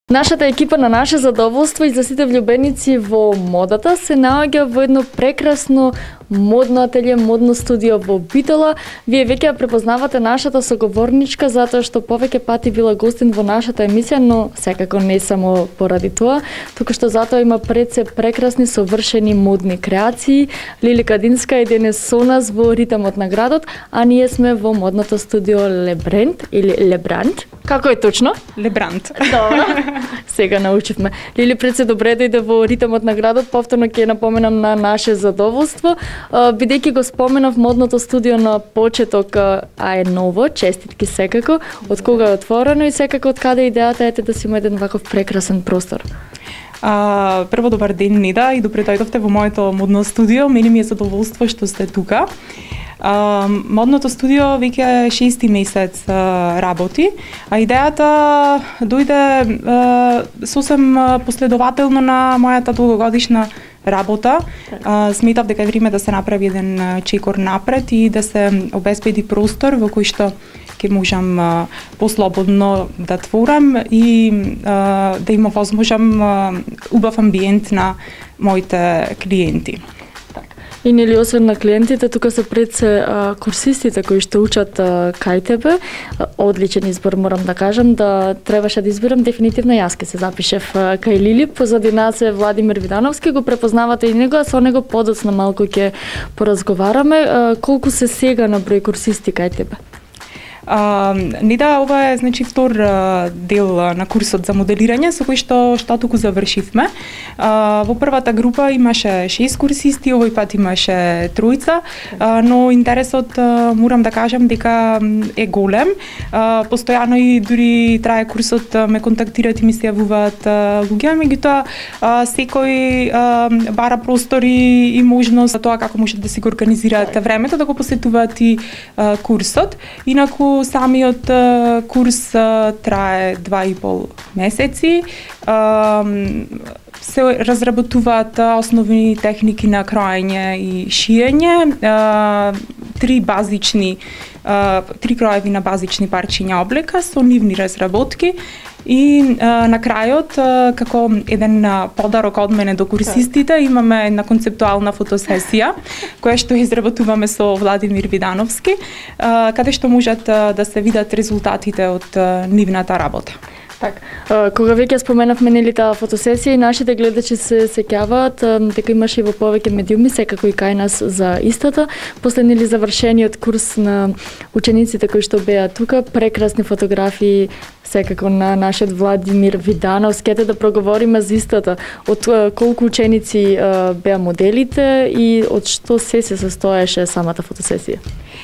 Нашата екипа на наше задоволство и за сите влюбеници во модата се наоѓа во едно прекрасно модно ателје, модно студио во Битола. Вие веќе ја препознавате нашата соговорничка затоа што повеќе пати била гостин во нашата емисија, но секако не само поради тоа, туку што затоа има пред се прекрасни совршени модни креации. Лили Кадинска е денес со нас во ритмот на градот, а ние сме во модното студио Лебранд или Лебранд. Како е точно? Лебранд. Добро. Сега научивме. Лили, пред се добре дојде во ритмот на градот, повторно ќе напоменам на наше задоволство. Бидејќи го споменав модното студио на почеток, а е ново, честитки секако, од кога е отворено и секако од каде идејата ете да си има еден ваков прекрасен простор? Прво добар ден, Неда, и добре дојдовте во моето модно студио. Мене ми е задоволство што сте тука. Модното студио веќе 6-ти месец работи, а идејата дојде сосем последователно на мојата долгогодишна работа. Сметав дека е време да се направи еден чекор напред и да се обезбеди простор во кој што ќе можам послободно да творам и да има возможен убав амбиент на моите клиенти. И нели освен на клиентите, тука се пред се курсистите кои што учат кај тебе. Одличен избор, морам да кажам, да требаше да избирам, дефинитивно јас ке се запишев кај Лили. Позади нас е Владимир Видановски, го препознавате и него, а со него подоцна малку ќе поразговараме. Колку се сега на број курсисти кај тебе? Неда, ова е значи втор дел на курсот за моделирање со кој што туку завршивме. Во првата група имаше 6 курсисти, овој пат имаше 3, но интересот морам да кажам дека е голем. Постојано и дури трае курсот ме контактираат и ми се јавуваат луѓе, меѓутоа секој бара простори и можност за тоа како можат да си го организираат времето да го посетуваат и курсот. Инаку самиот курс трае 2,5 месеци. Се разработуваат основни техники на крајање и шиење, три крајеви на базични парчиња облека со нивни разработки. И на крајот, како еден подарок од мене до курсистите, имаме една концептуална фотосесија, која што изработуваме со Владимир Видановски, каде што можат да се видат резултатите од нивната работа. Так, кога веќе споменавме нели таа фотосесија, и нашите гледачи се сеќаваат дека имаше и во повеќе медиуми, секако и кај нас за истата. После нели завршениот курс на учениците кои што беа тука, прекрасни фотографии секако на нашиот Владимир Видановски. Ете да проговориме за истата. Од колку ученици беа моделите и од што се состоеше самата фотосесија?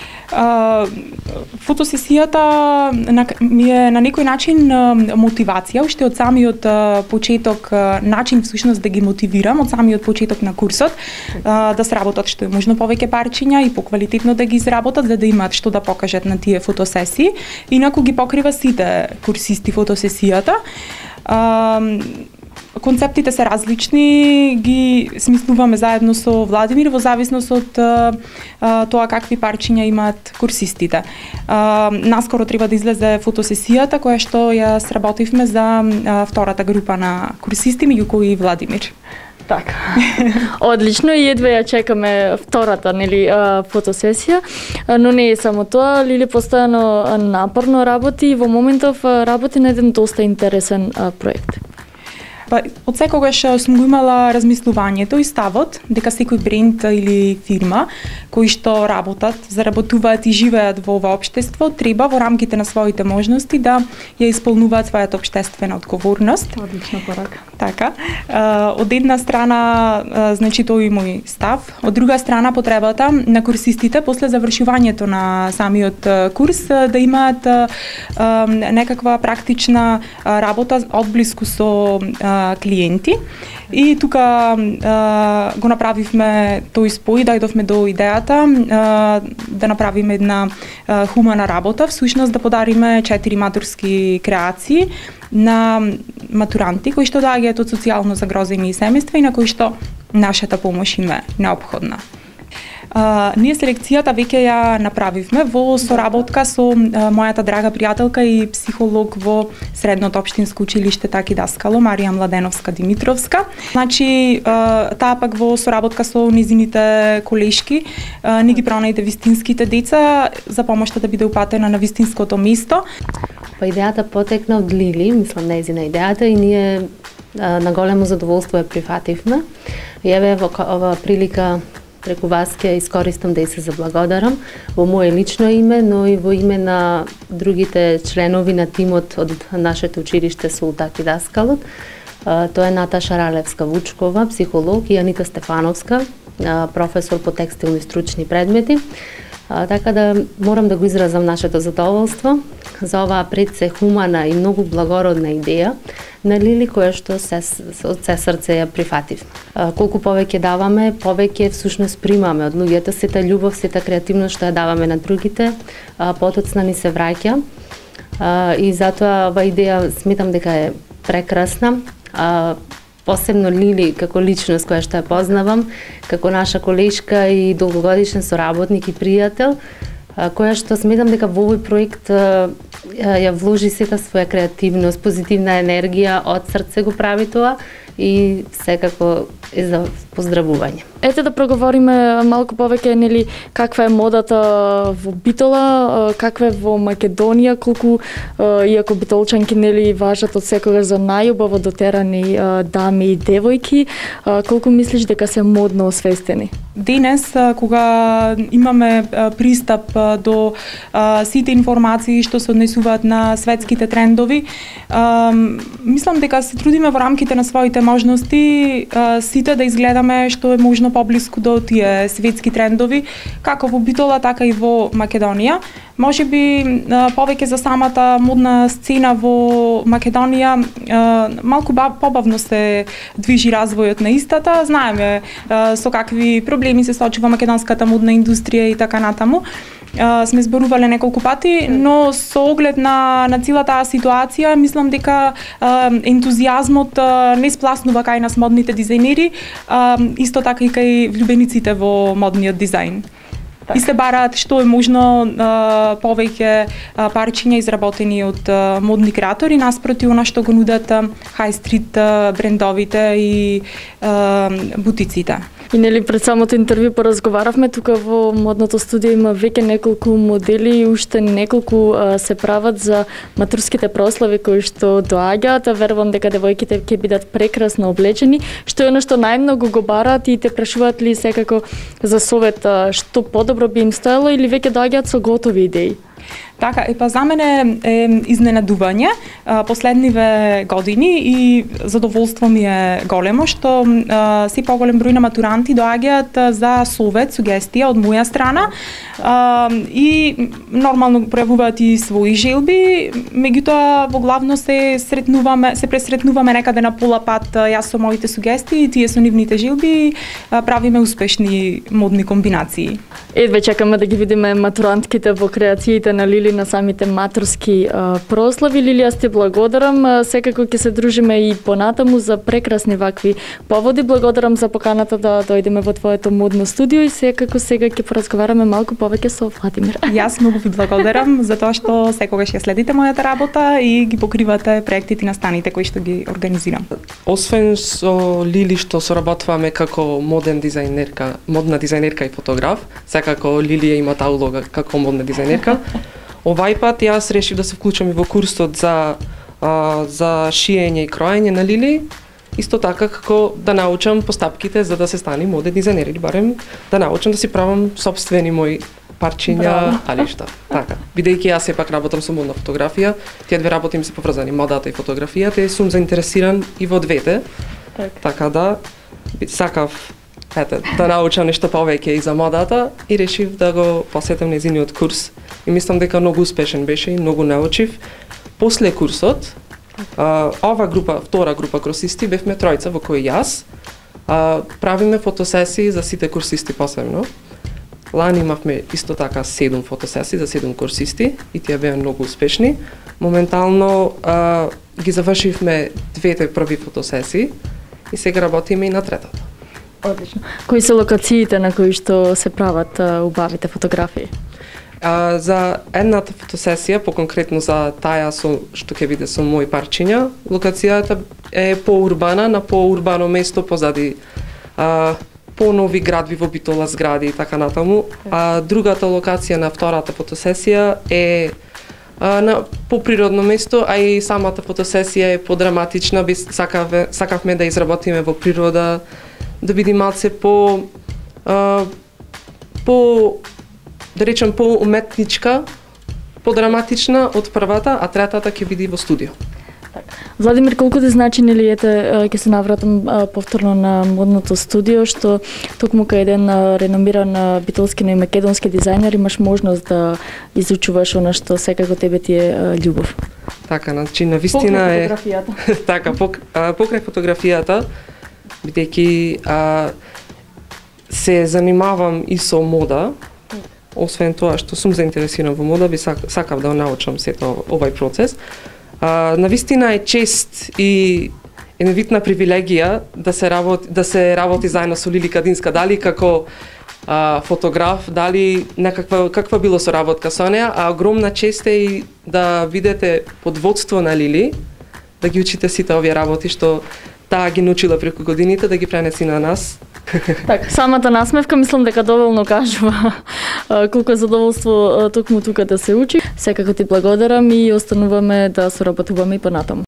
Фотосесијата ми е на некој начин мотивација, уште од самиот почеток, начин всушност да ги мотивирам од самиот почеток на курсот, да сработат што е можно повеќе парчиња и поквалитетно да ги изработат, за да имаат што да покажат на тие фотосесии. Инаку ги покрива сите курсисти фотосесијата. Концептите се различни, ги смислуваме заедно со Владимир во зависност од тоа какви парчиња имаат курсистите. Наскоро треба да излезе фотосесијата која што ја сработивме за втората група на курсисти, меѓу кои и Владимир. Така. Одлично, и едва ја чекаме втората нели фотосесија, но не е само тоа. Лили постојано напорно работи и во моментов работи на еден доста интересен проект. Од секогаш сум го имала размислувањето и ставот дека секој бренд или фирма кои што работат, заработуваат и живеат во ова општество, треба во рамките на своите можности да ја исполнуваат својата општествена одговорност. Одлична порака. Така. Од една страна, значи тој е мој став, од друга страна потребата на курсистите после завршувањето на самиот курс да имаат некаква практична работа одблиску со клиенти. И тука го направивме тој спој, дојдовме до идејата да направиме една хумана работа, всушност да подариме 4 матурски креации на матуранти кои што доаѓаат од социјално загрозени семејства и на кои што нашата помош им е неопходна. Ние селекцијата веќе ја направивме во соработка со мојата драга пријателка и психолог во Средното општинско училиште Таки Даскало, Марија Младеновска Димитровска. Значи, таа пак во соработка со низините колешки ни ги пронајде вистинските деца за помошта да биде упатена на вистинското место. Па идејата потекна од Лили, мислам нејзина идејата, и ние на големо задоволство ја прифативме. И еве во ова прилика преку вас ќе искористам да и се заблагодарам во моје лично име, но и во име на другите членови на тимот од нашето училиште Таки Даскало. Тоа е Наташа Ралевска-Вучкова, психолог, и Анита Стефановска, професор по текстилни стручни предмети. Така да морам да го изразам нашето задоволство за оваа пред се хумана и многу благородна идеја на Лили, која што од се срце ја прифатив. Колку повеќе даваме, повеќе всушност примаме од луѓето, сета љубов, сета креативност што ја даваме на другите, потоцна ни се враќа. И затоа оваа идеја сметам дека е прекрасна. Посебно Лили како личност која што ја познавам, како наша колешка и долгогодишен соработник и пријател, која што сметам дека во овој проект ја вложи сета своја креативност, позитивна енергија, од срце го прави тоа и секако е за поздравување. Ете да проговориме малку повеќе, нели, каква е модата во Битола, каква е во Македонија, колку, иако битолчанки, нели, важат од секогаш за најубаво дотерани дами и девојки, колку мислиш дека се модно освестени? Денес, кога имаме пристап до сите информации што се однесуваат на светските трендови, мислам дека се трудиме во рамките на своите можности сите да изгледаме што е можно поблиску до тие светски трендови, како во Битола, така и во Македонија. Може би повеќе за самата модна сцена во Македонија малку побавно се движи развојот на истата. Знаеме со какви проблеми се соочува македонската модна индустрија и така натаму. Сме зборувале неколку пати, но со оглед на целата таа ситуација, мислам дека ентузијазмот не спласнува кај нас модните дизајнери, исто така и кај влюбениците во модниот дизајн. И се бараат што е можно повеќе парчиња изработени од модни креатори наспроти она што го нудат хай стрит брендовите и бутиците. И нели пред самото интервју поразговаравме, тука во модното студио има веќе неколку модели и уште неколку се прават за матурските прослави кои што доаѓаат. Верувам дека девојките ќе бидат прекрасно облечени, што е она што најмногу го бараат и те прашуваат ли секако за совет што подобро би им стоело или веќе доаѓаат со готови идеи? Така, па за мене е изненадување последниве години и задоволство ми е големо што се поголем број на матуранти доаѓаат за совет, сугестија од моја страна и нормално пројавуваат и своји желби, меѓутоа во главно се пресретнуваме некаде на пола пат јас со моите сугестии и тие со нивните желби и правиме успешни модни комбинации. Едве чекаме да ги видиме матурантките во креациите на Лили на самите матурски прослави. Лилија, сте благодарам. Секако ќе се дружиме и понатаму за прекрасни вакви поводи. Благодарам за поканата да дојдеме во твоето модно студио и секако сега ќе поразговараме малку повеќе со Владимир. Јас многу ви благодарам за тоа што секогаш ја следите мојата работа и ги покривате проектите на станите кои што ги организирам. Освен со Лили што соработуваме како модна дизајнерка и фотограф, секако Лилија има таа улога како модна дизајнерка. Овај пат јас решив да се вклучам и во курсот за шиење и кроење на Лили, исто така како да научам постапките за да се стане моден дизајнер или барем да научам да си правам сопствени мои парчиња, али што. Така, бидејќи јас сепак работам со модна фотографија, тие две работи ми се поврзани, модата и фотографијата, и сум заинтересиран и во двете. Така да сакав да научам нешто повеќе и за модата и решив да го посетам нејзиниот курс. И мислам дека многу успешен беше и многу научив. После курсот, ова група, втора група курсисти, бевме тројца во кои јас правиме фотосесии за сите курсисти посебно. Лани имавме исто така 7 фотосесии за 7 курсисти и тие беа многу успешни. Моментално ги завршивме двете први фотосесии и сега работиме и на третата. Одлично. Кои се локациите на кои што се прават убавите фотографии? За едната фотосесија, по-конкретно за таа што ќе биде со мои парчиња, локацијата е поурбана, на поурбано место позади по-нови градви во Битола, згради и така натаму. А другата локација на втората фотосесија е на поприродно место, а и самата фотосесија е подраматична. Сакавме да изработиме во природа, да биде малце по да речем по-уметничка, подраматична од првата, а третата ќе биде во студио. Владимир, колку ти значи, нели, ќе се навратам повторно на модното студио, што токму кај еден реномиран битолски и македонски дизајнер имаш можност да изучуваш она што секако тебе ти е љубов. Така, значи навистина е фотографијата. Така, покрај фотографијата, бидејќи се занимавам и со мода. Освен тоа што сум заинтересиран во мода, би сакав да научам сето овај процес. Навистина е чест и невидна привилегија да се работи заедно со Лили Кадинска, дали како фотограф, дали каква било соработка со неа, а огромна чест е и да бидете под водство на Лили, да ги учите сите овие работи што таа ги научила преку годините, да ги пренеси на нас. Так, самата насмевка мислам дека доволно кажува колку е задоволство токму тука да се учи. Секако ти благодарам и остануваме да соработуваме и понатаму.